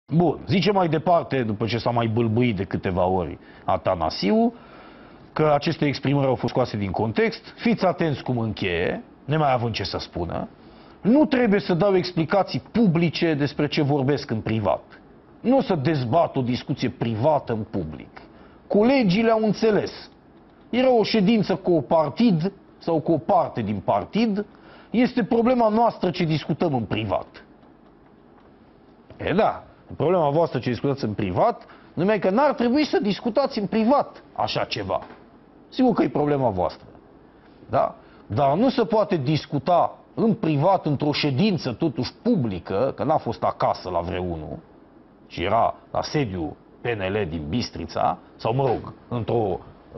Bun, zice mai departe, după ce s-a mai bâlbâit de câteva ori Atanasiu, că aceste exprimări au fost scoase din context. Fiți atenți cum încheie, nemai având ce să spună. Nu trebuie să dau explicații publice despre ce vorbesc în privat. Nu o să dezbat o discuție privată în public. Colegii le-au înțeles. Era o ședință cu o partid sau cu o parte din partid. Este problema noastră ce discutăm în privat. E da, problema voastră ce discutați în privat, numai că n-ar trebui să discutați în privat așa ceva. Sigur că e problema voastră. Da? Dar nu se poate discuta în privat, într-o ședință totuși publică, că n-a fost acasă la vreunul, ci era la sediul PNL din Bistrița, sau mă rog, într-o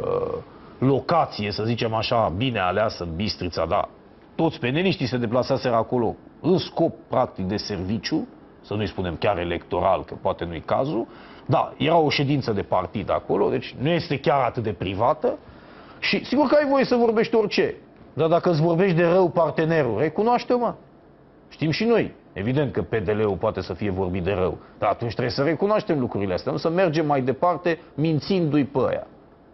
locație, să zicem așa, bine aleasă în Bistrița, da. Toți peneliștii se deplasaseră acolo în scop practic de serviciu, să nu-i spunem chiar electoral, că poate nu-i cazul. Da, era o ședință de partid acolo, deci nu este chiar atât de privată și sigur că ai voie să vorbești orice. Dar dacă îți vorbești de rău partenerul, recunoaște-o, mă. Știm și noi. Evident că PDL-ul poate să fie vorbit de rău, dar atunci trebuie să recunoaștem lucrurile astea, nu să mergem mai departe mințindu-i pe aia.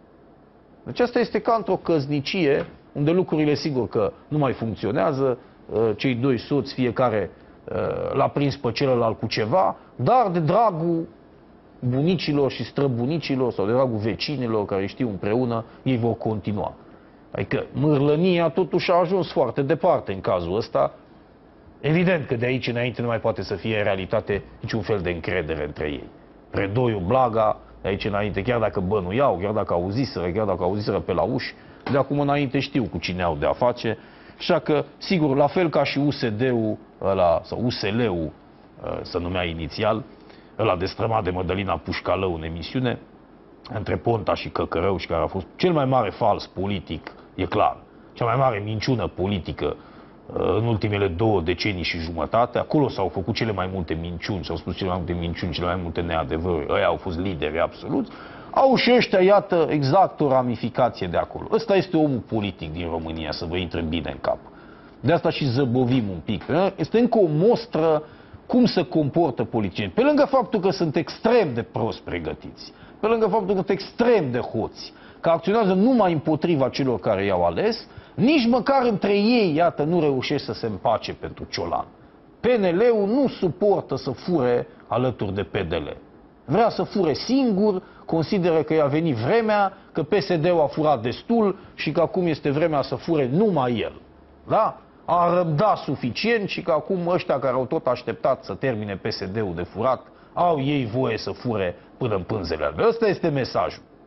Deci asta este ca într-o căsnicie, unde lucrurile sigur că nu mai funcționează, cei doi soți, fiecare l-a prins pe celălalt cu ceva, dar de dragul bunicilor și străbunicilor sau de dragul vecinilor care știu împreună, ei vor continua. Adică mârlănia totuși a ajuns foarte departe în cazul ăsta. Evident că de aici înainte nu mai poate să fie în realitate niciun fel de încredere între ei. Predoiu, Blaga, de aici înainte, chiar dacă bănuiau, chiar dacă auziseră pe la uși, de acum înainte știu cu cine au de a face. Așa că, sigur, la fel ca și USD-ul ăla, sau USL-ul, să numea inițial, ăla destrămat de Mădălina Pușcalău în emisiune, între Ponta și Căcărău, și care a fost cel mai mare fals politic, e clar, cea mai mare minciună politică în ultimele 2 decenii și jumătate. Acolo s-au făcut cele mai multe minciuni, s-au spus cele mai multe minciuni, cele mai multe neadevăruri. Ăia au fost lideri absoluți. Au și ăștia, iată, exact o ramificație de acolo. Ăsta este omul politic din România, să vă intre bine în cap. De asta și zăbovim un pic. Este încă o mostră cum se comportă politicienii. Pe lângă faptul că sunt extrem de prost pregătiți, pe lângă faptul că sunt extrem de hoți, că acționează numai împotriva celor care i-au ales, nici măcar între ei, iată, nu reușesc să se împace pentru Ciolan. PNL-ul nu suportă să fure alături de PDL. Vrea să fure singur, consideră că i-a venit vremea, că PSD-ul a furat destul și că acum este vremea să fure numai el. Da? A răbdat suficient și că acum ăștia care au tot așteptat să termine PSD-ul de furat, au ei voie să fure până în pânzele albe. Ăsta este mesajul.